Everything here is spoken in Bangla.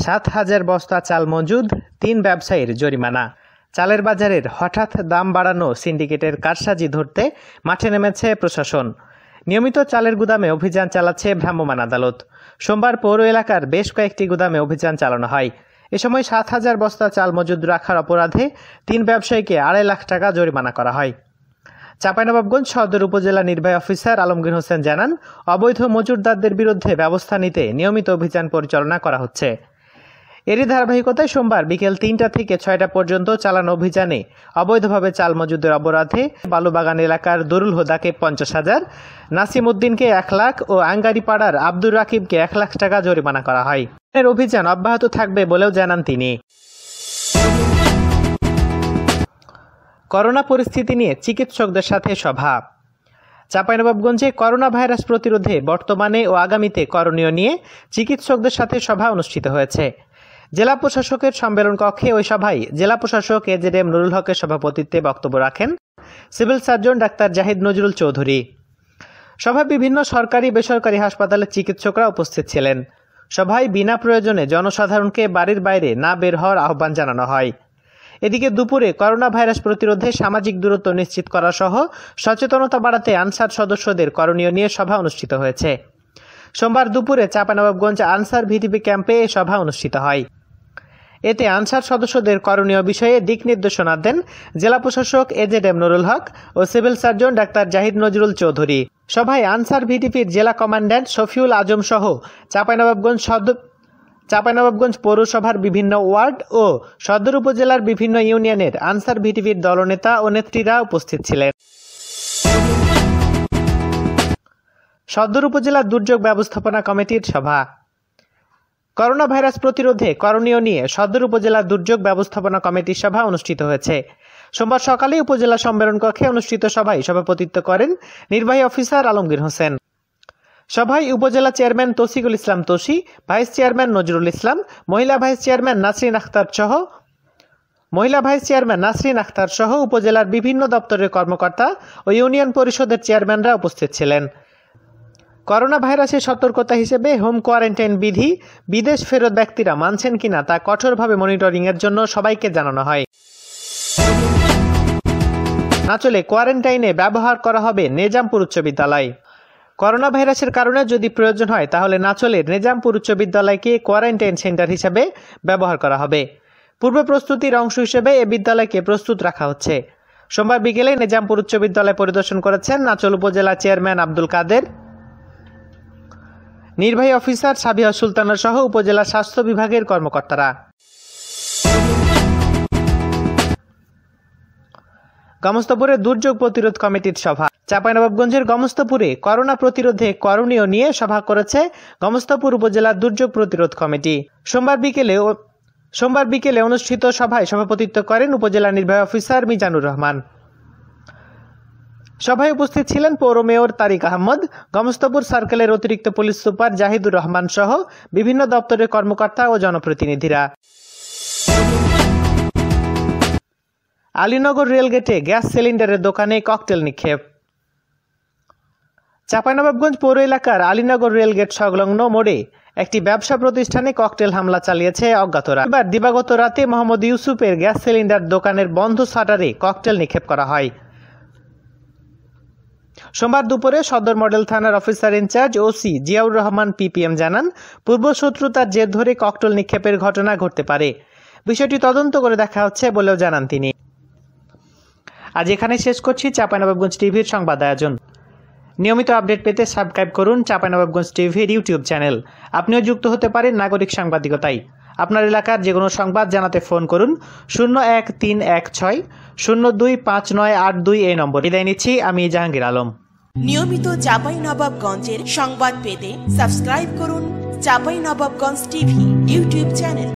7,000 বস্তা চাল মজুদ, 3 ব্যবসায়ীর জরিমানা। চালের বাজারের হঠাৎ দাম বাড়ানো সিন্ডিকেটের কারসাজি ধরতে মাঠে নেমেছে প্রশাসন। নিয়মিত চালের গুদামে অভিযান চালাচ্ছে ভ্রাম্যমাণ আদালত। সোমবার পৌর এলাকার বেশ কয়েকটি গুদামে অভিযান চালানো হয়। এ সময় 7,000 বস্তা চাল মজুদ রাখার অপরাধে 3 ব্যবসায়ীকে 2.5 লাখ টাকা জরিমানা করা হয়। চাঁপাইনবাবগঞ্জ সদর উপজেলা নির্বাহী অফিসার আলমগীর হোসেন জানান, অবৈধ মজুরদারদের বিরুদ্ধে ব্যবস্থা নিতে নিয়মিত অভিযান পরিচালনা করা হচ্ছে। এরই ধারাবাহিকতায় সোমবার বিকেল 3টা থেকে 6টা পর্যন্ত চালানো অভিযানে অবৈধভাবে চাল মজুদের অপরাধে বালুবাগান এলাকার দরুল হুদাকে 50,000, নাসিম উদ্দিনকে 1 লাখ ও আঙ্গারিপাড়ার আব্দুর রাকিবকে 1 লাখ টাকা জরিমানা করা হয়। এর অভিযান অব্যাহত থাকবে বলেও জানান তিনি। করোনা পরিস্থিতি নিয়ে চিকিৎসকদের সাথে সভা। চাঁপাইনবাবগঞ্জে করোনা ভাইরাস প্রতিরোধে বর্তমানে ও আগামীতে করণীয় নিয়ে চিকিৎসকদের সাথে সভা অনুষ্ঠিত হয়েছে। জেলা প্রশাসকের সম্মেলন কক্ষে ওই সভায় জেলা প্রশাসক AZM নুরুল হকের সভাপতিত্বে বক্তব্য রাখেন civil surgeon doctor Zahid Nazrul Chowdhury. সভায় বিভিন্ন সরকারি বেসরকারি হাসপাতালের চিকিৎসকরা উপস্থিত ছিলেন। সভায় বিনা প্রয়োজনে জনসাধারণকে বাড়ির বাইরে না বের হওয়ার আহ্বান জানানো হয়। এদিকে দুপুরে করোনা ভাইরাস প্রতিরোধে সামাজিক দূরত্ব নিশ্চিত করা সহ সচেতনতা বাড়াতে আনসার সদস্যদের করণীয় নিয়ে সভা অনুষ্ঠিত হয়েছে। সোমবার দুপুরে চাঁপাইনবাবগঞ্জ আনসার ভিটিপি ক্যাম্পে এ সভা অনুষ্ঠিত হয়। এতে আনসার সদস্যদের করণীয় বিষয়ে দিক নির্দেশনা দেন জেলা প্রশাসক AZM নুরুল হক ও civil surgeon doctor Zahid Nazrul Chowdhury. সভায় আনসার ভিটিপির জেলা কমান্ড্যান্ট শফিউল আজম সহ চাঁপাইনবাবগঞ্জ পৌরসভার বিভিন্ন ওয়ার্ড ও সদর উপজেলার বিভিন্ন ইউনিয়নের আনসার ভিটিপির দলনেতা ও নেত্রীরা উপস্থিত ছিলেন। সদর উপজেলা দুর্যোগ ব্যবস্থাপনা কমিটির সভা। করোনা ভাইরাস প্রতিরোধে করণীয় নিয়ে সদর উপজেলা দুর্যোগ ব্যবস্থাপনা কমিটির সভা অনুষ্ঠিত হয়েছে। সোমবার সকালে উপজেলা সম্মেলন কক্ষে অনুষ্ঠিত সভায় সভাপতিত্ব করেন নির্বাহী অফিসার আলমগীর হোসেন। সভায় upazila chairman Tausiqul Islam Toshi, vice chairman Nazrul Islam, মহিলা ভাইস চেয়ারম্যান নাসরিন আখতার সহ উপজেলার বিভিন্ন দপ্তরের কর্মকর্তা ও ইউনিয়ন পরিষদের চেয়ারম্যানরা উপস্থিত ছিলেন। করোনা ভাইরাসের সতর্কতা হিসেবে হোম কোয়ারেন্টাইন বিধি বিদেশ ফেরত ব্যক্তিরা মানছেন কিনা তা কঠোরভাবে মনিটরিংয়ের জন্য সবাইকে জানানো হয়। নাচলে কোয়ারেন্টাইনে ব্যবহার করা হবে নিজামপুর উচ্চ বিদ্যালয়। করোনা ভাইরাসের কারণে যদি প্রয়োজন হয় তাহলে নাচলের নিজামপুর উচ্চ বিদ্যালয়কে কোয়ারেন্টাইন সেন্টার হিসেবে ব্যবহার করা হবে। পূর্ব প্রস্তুতির অংশ হিসেবে এ বিদ্যালয়কে প্রস্তুত রাখা হচ্ছে। সোমবার বিকেলে নিজামপুর উচ্চ বিদ্যালয় পরিদর্শন করেছেন নাচল উপজেলা চেয়ারম্যান আব্দুল কাদের, নির্বাহী অফিসার সাবিহা সুলতানা সহ উপজেলা স্বাস্থ্য বিভাগের কর্মকর্তারা। গমস্তাপুরে দুর্যোগ প্রতিরোধ কমিটির সভা। চাঁপাইনবাবগঞ্জের গমস্তাপুরে করোনা প্রতিরোধে করণীয় নিয়ে সভা করেছে গমস্তাপুর উপজেলা দুর্যোগ প্রতিরোধ কমিটি। সোমবার বিকেলে অনুষ্ঠিত সভায় সভাপতিত্ব করেন উপজেলা নির্বাহী অফিসার মিজানুর রহমান। সভায় উপস্থিত ছিলেন পৌর মেয়র তারিক আহমদ, গমস্তাপুর সার্কেলের অতিরিক্ত পুলিশ সুপার জাহিদুর রহমান সহ বিভিন্ন দপ্তরের কর্মকর্তা ও জনপ্রতিনিধিরা। আলীনগর রেলগেটে গ্যাস সিলিন্ডারের দোকানে ককটেল নিক্ষেপ। চাঁপাইনবাবগঞ্জ পৌর এলাকার আলীনগর রেলগেট সংলগ্ন মোড়ে একটি ব্যবসা প্রতিষ্ঠানে ককটেল হামলা চালিয়েছে অজ্ঞাতরা। এবার দিবাগত রাতে মোহাম্মদ ইউসুফের গ্যাস সিলিন্ডার দোকানের বন্ধ শাটারে ককটেল নিক্ষেপ করা হয়। সোমবার দুপুরে সদর মডেল থানার officer in charge OC Ziaur Rahman PPM জানান, পূর্বশত্রুতার জের ধরে ককটেল নিক্ষেপের ঘটনা ঘটতে পারে। বিষয়টি তদন্ত করে দেখা হচ্ছে বলেও জানান তিনি। আজ এখানে শেষ করছি চাঁপাইনবাবগঞ্জ টিভির সংবাদ আয়োজন। নিয়মিত আপডেট পেতে সাবস্ক্রাইব করুন চাঁপাইনবাবগঞ্জ টিভির ইউটিউব চ্যানেল। আপনিও যুক্ত হতে পারেন নাগরিক সাংবাদিকতায়। আপনার এলাকার যে কোনো সংবাদ জানাতে ফোন করুন 01316025982 এই নম্বর। বিদায় নিচ্ছি, আমি জাহাঙ্গীর আলম। নিয়মিত চাঁপাইনবাবগঞ্জের সংবাদ পেতে সাবস্ক্রাইব করুন চাঁপাইনবাবগঞ্জ টিভি ইউটিউব চ্যানেল।